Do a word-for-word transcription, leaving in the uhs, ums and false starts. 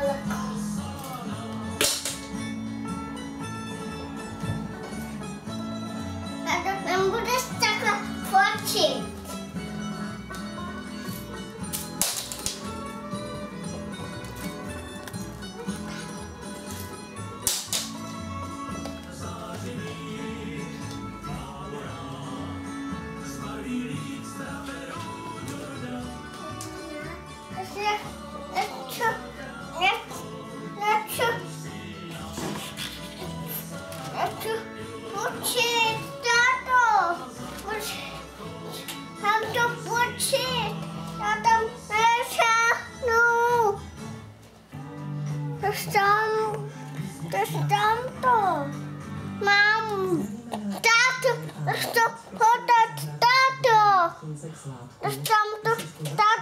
Nebudeš takhle fotit. Dostám, dostám to. Mám, táto, dostám ho dát, táto. Dostám to, táto.